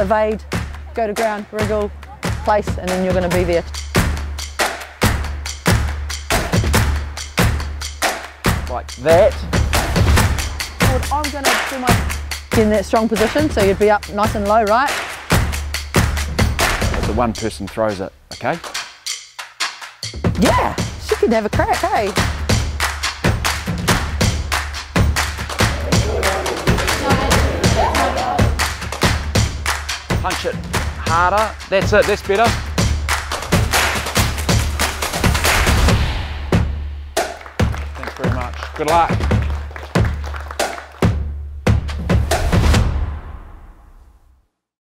evade, go to ground, wriggle, place, and then you're going to be there. Like that. I'm going to do my in that strong position, so you'd be up nice and low, right? The one person throws it, okay? Yeah, she could have a crack, hey? Punch it harder. That's it, that's better. Thanks very much. Good luck.